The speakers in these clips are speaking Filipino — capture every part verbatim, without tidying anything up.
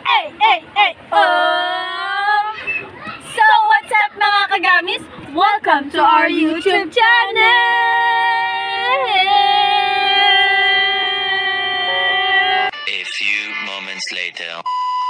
Ay, ay, ay, oh! So, what's up mga kagamis? Welcome to our YouTube channel! A few moments later.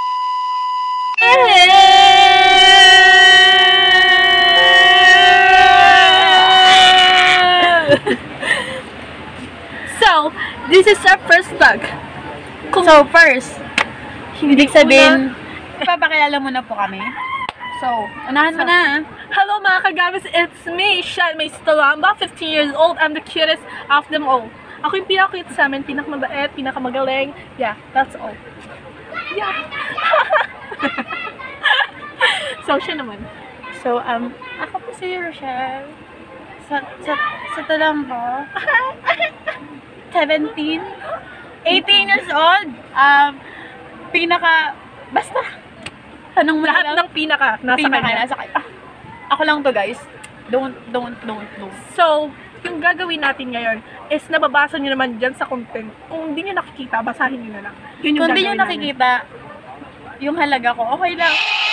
So, this is our first vlog. So, first, hindi sabihin, Ipapakilala muna po kami. So, unahan mo na. hello mga kagamis, it's me, Shan May Stalamba, fifteen years old. I'm the cutest of them all. Ako yung pinaka-cute sa amin, pinakamabait, pinakamagaling. Yeah, that's all. Yeah. So, siya naman. So, um, ako po si Rochelle. Sa, sa, sa Talambo. seventeen. eighteen years old. Um, pinaka, basta, tanong mo Lahat lang. ng pinaka, nasa pinaka, kanya. nasa kanya. Ako lang to guys. Don't, don't, don't, don't. So, yung gagawin natin ngayon is nababasa nyo naman dyan sa content. Kung hindi nyo nakikita, basahin nyo na lang. Yun yung Kung di nyo gagawin namin. nakikita, yung halaga ko, okay lang.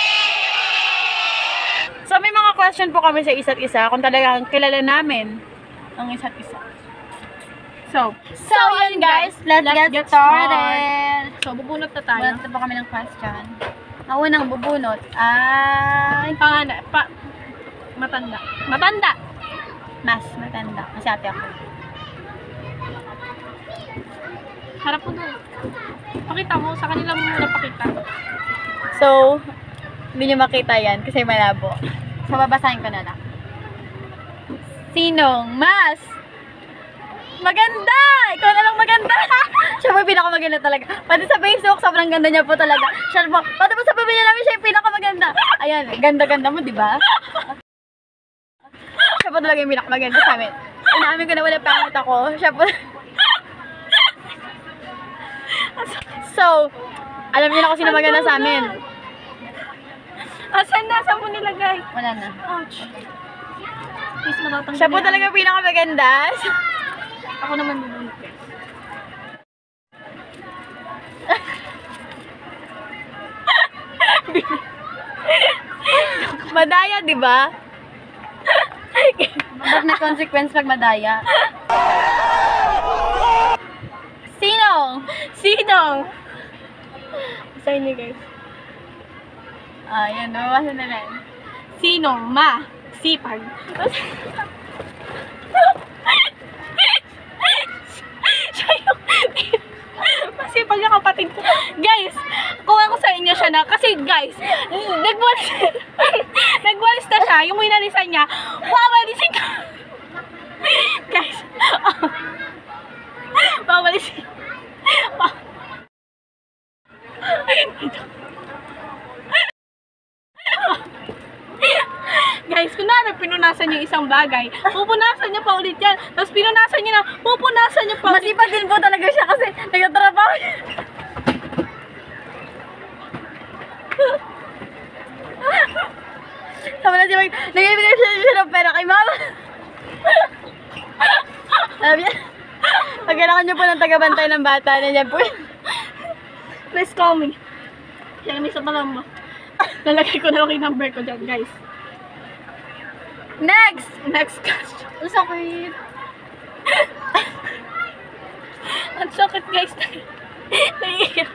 So, may mga question po kami sa isa't isa kung talagang kilala namin ang isa't isa. So, So, yun guys, let's, let's get, get started. so bubunot na tayo. Bunot na po kami ng question. Ang unang bubunot ay Pangana, pa, matanda. Matanda! mas matanda. Kasi ate ako. Harap mo doon. Pakita mo, sa kanila mo muna pakita. So, hindi nyo makita yan kasi malabo. So, babasahin ko na lang. Sinong mas maganda? Ikaw na lang maganda. Siya po yung pinakamaganda talaga. Pati sa Facebook, sobrang ganda niya po talaga. Siya po, pati po sa pamilya namin, siya yung pinakamaganda. Ayan, ganda-ganda mo, di ba? Siya po talaga yung pinakamaganda sa amin. Inaamin ko na wala pangit ako. Siya po. So, alam niyo na kung sino maganda sa amin. Asan na? Saan mo nilagay? Wala na. Ouch. Please, matatanggal Siya po yan. talaga yung pinakamaganda. Ako naman bubunot guys. Madaya, di ba? Bakit na consequence pag madaya? Sino? Sinong? Basahin niyo guys. Ah, yan. Nababasa na lang. Sinong ma? Sipag. Siya yung masipag na kapatid ko. Guys, kung ako sa inyo siya na, kasi guys, nagwalis, nagwalis na siya, yung winalisan niya, wawalisin ka. Guys, oh, wawalisin. Wow. Guys, kunwari pinunasan niyo isang bagay, pupunasan niyo pa ulit yan. Tapos pinunasan niyo na, pupunasan niyo pa ulit. Masipag din po talaga siya kasi nagtatrabaho siya. Sama na siya mag... Nag-ibigay siya, siya ng pera kay mama. Alam niya? Pag kailangan niyo po ng tagabantay ng bata, nandiyan po yun. Please call me. Yan, may isa pa lang mo. Nalagay ko na lang yung number ko dyan, guys. Next! Next question. Ang sakit. Ang sakit, guys. Naiiyak.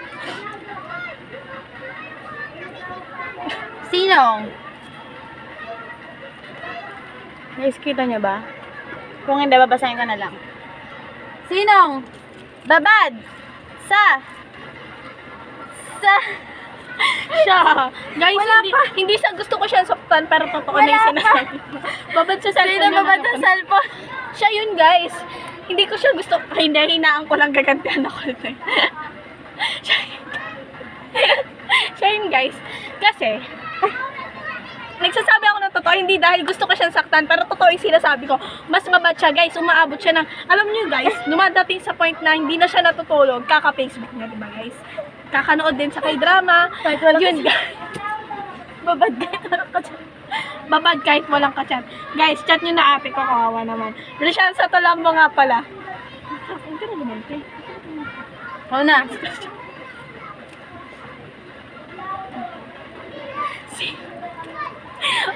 Sino? Guys, kita niyo ba? Kung hindi, babasahin ko na lang. Sinong babad sa sa Siya. Guys, Wala hindi, pa. hindi siya gusto ko siya saktan, pero totoo na Wala yung pa. sinasabi ko. Babad sa cellphone. Sino niya, babad sa ano. cellphone? Siya yun, guys. Hindi ko siya gusto. Ay, hindi, hinaan ko lang gagantihan ako. Siya yun. Siya yun, guys. Kasi, nagsasabi ako ng totoo, hindi dahil gusto ko siyang saktan, pero totoo yung sinasabi ko. Mas mabad siya, guys. Umaabot siya ng, alam niyo guys, lumadating sa point na hindi na siya natutulog, kaka-Facebook niya, diba guys? Kakanood din sa K-drama. Kahit walang Yun, guys. babad kahit walang kachat. Babad kahit walang kachat. Guys, chat niyo na ate ko, kawawa naman. Rishan sa Talambo nga pala. Ang ganda naman, te. Oo na.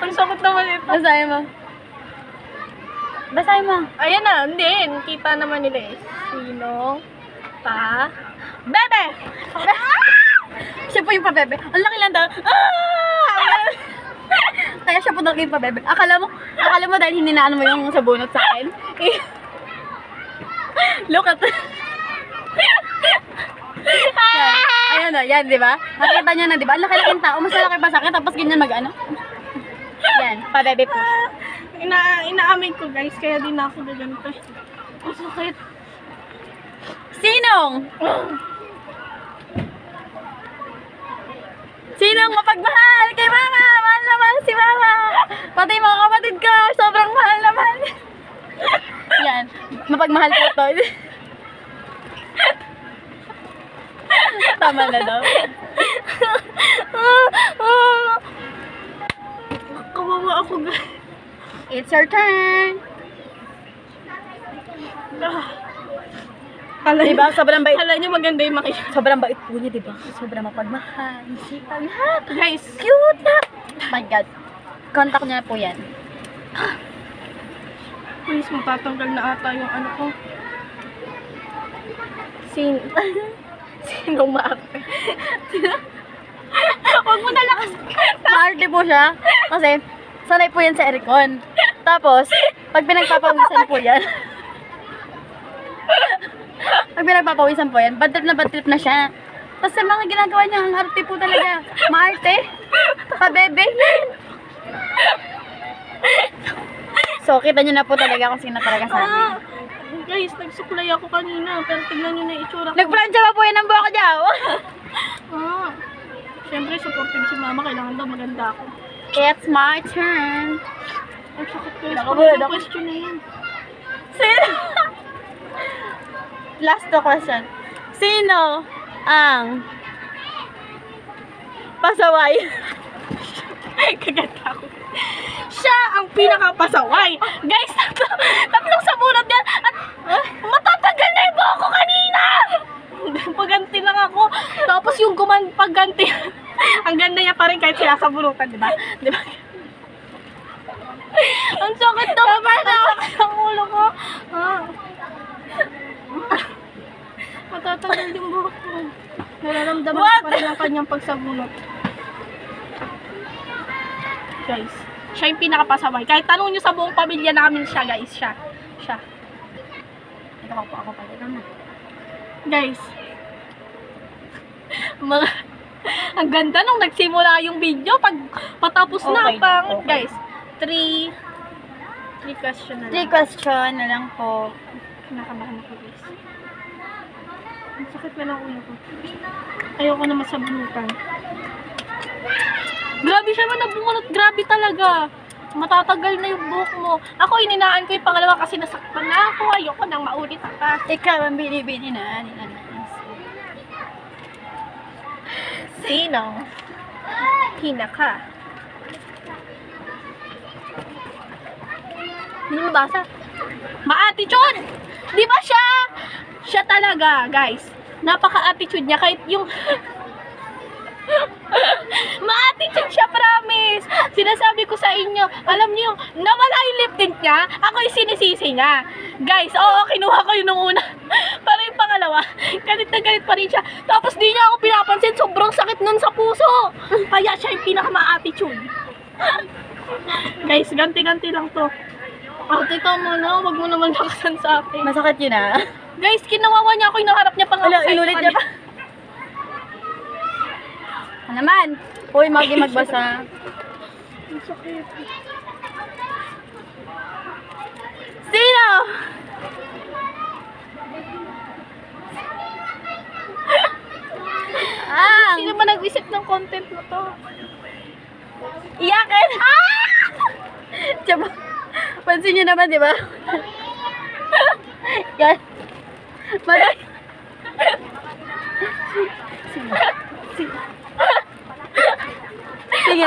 Ang sakit naman ito. Basahin mo. Basahin mo. Ayan na, hindi. Kita naman nila eh. Sino pa? Bebe! Siya po yung pabebe. Ang laki lang daw. Ah! Kaya siya po naging pabebe. Akala mo, akala mo dahil hininaan mo yung sa bunot sa akin. Eh, look at yan. Ayan o, yan, di ba? Nakita niyo na, di ba? Ang laki-laking tao. Mas malaki pa sa akin, tapos ganyan mag-ano. Yan, pabebe po. Ina inaamin ko guys, kaya din ako gaganto. Ang sakit. Sinong? Sinong mapagmahal kay mama? Mahal na mahal si mama. Pati mga kapatid ko, sobrang mahal na mahal. Yan, mapagmahal po to. Tama na daw. Kawawa ako guys. It's your turn. Kala Diba? Sobrang bait. Kala niyo maganda yung makita. Sobrang bait po niya, diba? Sobrang mapagmahal. Sipag lahat. Guys, Cute na. Oh my God. Contact niya po yan. please matatanggal na ata yung ano ko. Sin Sinong maarte? Huwag mo na lakas. Maarte po siya. Kasi, sanay po yan sa aircon. Tapos, pag pinagpapawisan po yan, pag pinagpapawisan po yan, bad trip na bad trip na siya. Tapos sa mga ginagawa niya, ang arte po talaga. Maarte. Pabebe. So, kita niyo na po talaga kung sino talaga sa amin. Ah, guys, nagsuklay ako kanina, pero tignan nyo na yung itsura ko. Nagplansya pa po yan ang buhok niya. Ah, syempre, supportive si mama. Kailangan daw maganda ako. It's my turn. Ang sakit ko. Nakabulad ako. Question na yun. Sino? Last to question. Sino ang pasaway? Kaganda ako. Siya ang pinakapasaway. Guys, tatlo, tatlong sabunot yan. At uh, matatagal na yung buhok ko kanina. Paganti lang ako. Tapos yung guman pagganti. Ang ganda niya pa rin kahit sila sabunutan, di ba? Di ba? Ang sakit daw. Ang sakit ang ulo ko. Ah. Matatagal yung buhok ko. Nararamdaman ko pa rin ang kanyang pagsabunot. Guys, siya yung pinakapasaway. Kahit tanong nyo sa buong pamilya namin siya, guys. Siya. Siya. Ito ako po ako pala. Ito na. Guys. Mga, ang ganda nung nagsimula yung video. Pag patapos na, Okay, pang, okay. guys. Three, three question na Three lang. question na lang po. Kinakabahan ako, guys. Ang sakit na ng ulo ko. Ayoko na masabunutan. Grabe siya man nabunot. Grabe talaga. Matatagal na yung buhok mo. Ako, ininaan ko yung pangalawa kasi nasakpan na ako. Ayoko nang maulit pa. Ikaw ang binibini na. Sino? Hina ka. Hindi mo basa? Ma-attitude! Di ba siya? Siya talaga, guys. Napaka-attitude niya. Kahit yung... Ma-attitude siya, promise. Sinasabi ko sa inyo, alam niyo, nawala yung lip tint niya, ako yung sinisisi niya. Guys, oo, kinuha ko yun nung una. Pero yung pangalawa, galit na galit pa rin siya. Tapos di niya ako pinapansin, sobrang sakit nun sa puso. Kaya siya yung pinaka-ma-attitude. Guys, ganti-ganti lang to. Ate ka mo na, wag mo naman lakasan sa akin. Masakit yun ah. Guys, kinawawa niya ako, yung naharap niya pang ako Wala, sa inulit kanya. niya pa. Ano naman? Uy, magi magbasa. Ang sakit. Sino? Ang Sino ba nag-isip ng content mo to? iyakin. Ah! Diba? Pansin nyo naman, di ba? Yan. Bagay. Sige. Sige. Sige.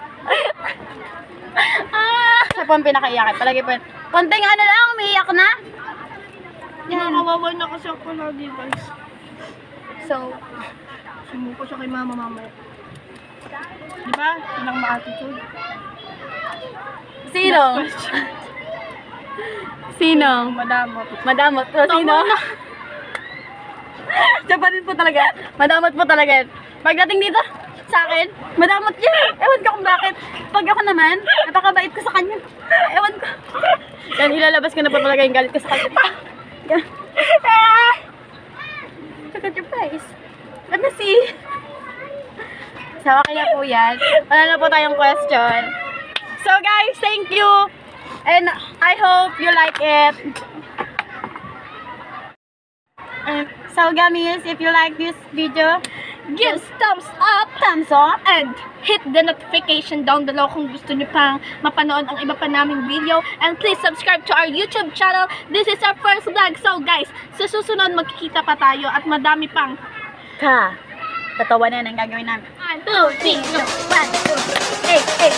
Ah! Siya po ang pinakaiyakin. Palagi po yun. Konting ano lang, umiiyak na. Yan. Nakakawawa na kasi ako lagi, guys. So, Sumuko siya kay mama mamaya. Diba? Yun ang ma-attitude. Sino? Next question. Sino? Madamot. Madamot po, sino? Siya pa rin po talaga. Madamot po talaga. Pagdating dito, sa akin, madamot niya. Ewan ko kung bakit. Pag ako naman, napakabait ko sa kanya. Ewan ko. Yan, ilalabas ko na po talaga yung galit ko sa kanya. Yan. Look at your face. Let me see. So, okay na po yan. Wala na po tayong question. So, guys, thank you. And I hope you like it. And so, guys, if you like this video, Give thumbs up, thumbs up. and hit the notification down below kung gusto niyo pang mapanood ang iba pa naming video. And please subscribe to our YouTube channel. This is our first vlog. So guys, sa susunod magkikita pa tayo at madami pang Ka. Tatawanan ang gagawin namin. one, two, three, go! one, two, Hey, hey.